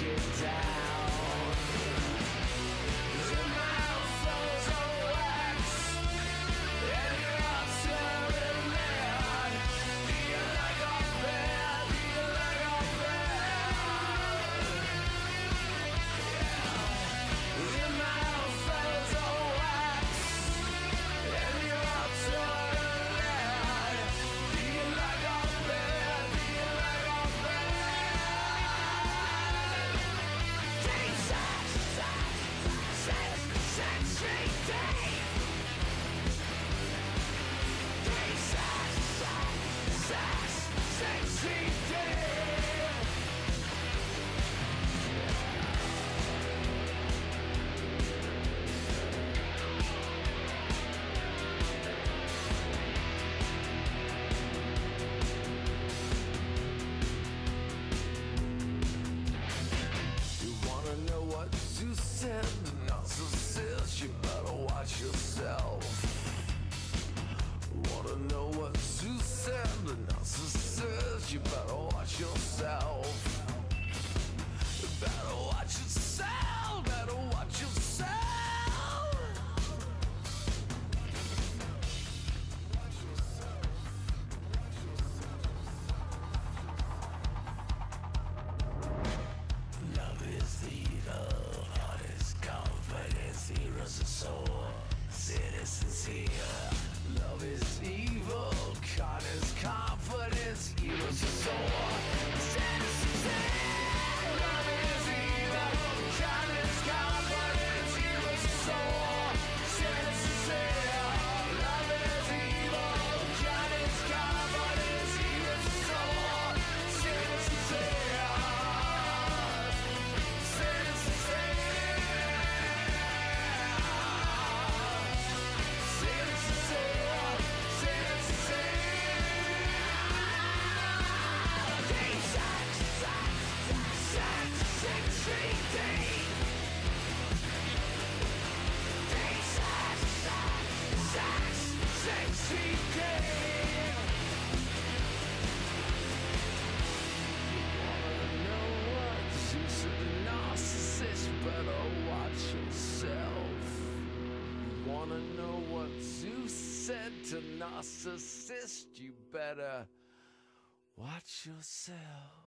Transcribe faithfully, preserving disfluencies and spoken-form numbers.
it down. Your mouth flows of wax, and your heart's turning mad. Do you like our band? Do you like our band? Yeah. Your mouth flows of wax, and your heart's turning mad. Do you like our band? Do you like our band? Deep sex, sex, sex, sex, street deep. Deep sex, sex, sex, sex, street deep. You wanna know what to send? Narcissist, you better watch yourself. Wanna know what to send? Narcissist, you better watch yourself. You better watch yourself. Better watch yourself. Love is evil, heart is confidence, heroes are sore, citizens here. Love is evil, con is confidence, heroes are sore, citizens here. Love is evil, con is confidence, heroes are sore, citizens here. Love is evil, con is confidence, heroes are sore, citizens here. Citizens here. Citizens here. Citizens here. Deep sex, sex, sex, sex, street deep. Deep sex, sex, sex, sex, street deep. Wanna know what you said to narcissist? You better watch yourself. You wanna know what you said to narcissist? You better watch yourself.